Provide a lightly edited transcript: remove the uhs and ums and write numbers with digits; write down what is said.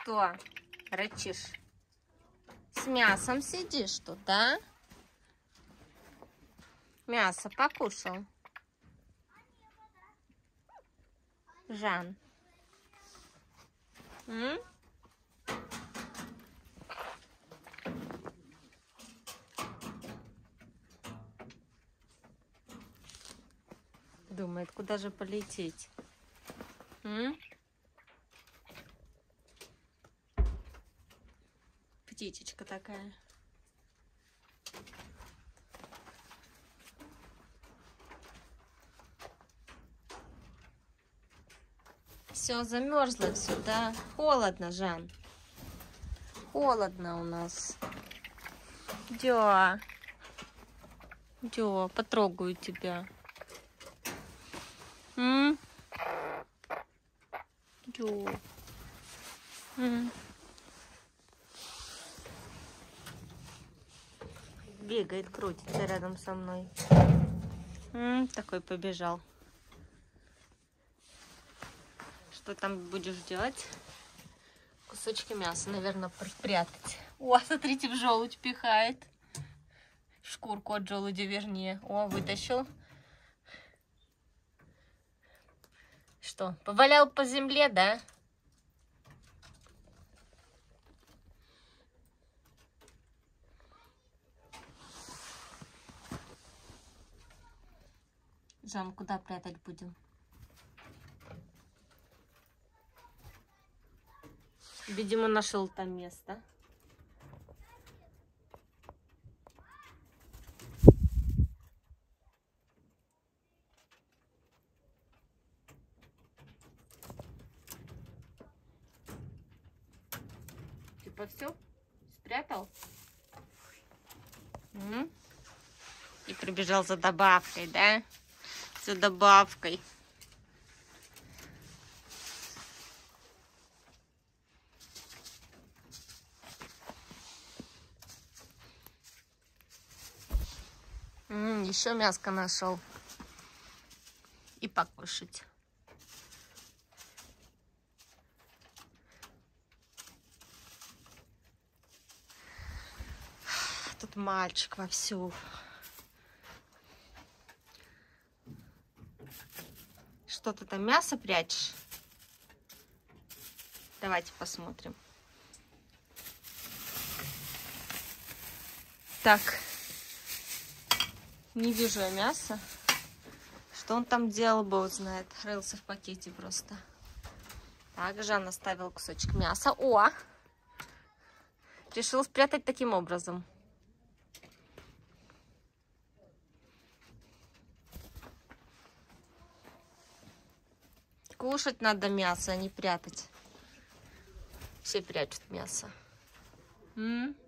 что рычишь? С мясом сидишь тут, да? Мясо покушал. Жан. М? Думает, куда же полететь? М? Птичечка такая. Все, замерзло все, да? Холодно, Жан. Холодно у нас. Дё. Дё, потрогаю тебя. М? Дё. М. Бегает, крутится рядом со мной. Такой побежал. Что там будешь делать? Кусочки мяса, наверное, припрятать. О, смотрите, в желудь пихает. Шкурку от желудя, вернее. О, вытащил. Что, повалял по земле, да? Жан, куда прятать будем? Видимо, нашел там место. Типа все? Спрятал? И прибежал за добавкой, да? За добавкой. Еще мяско нашел. И покушать. Тут мальчик вовсю. Что ты там, мясо прячешь? Давайте посмотрим. Так. Не вижу я мяса. Что он там делал, бог знает. Рылся в пакете просто. Так, Жан оставил кусочек мяса. О! Решил спрятать таким образом. Кушать надо мясо, а не прятать. Все прячут мясо.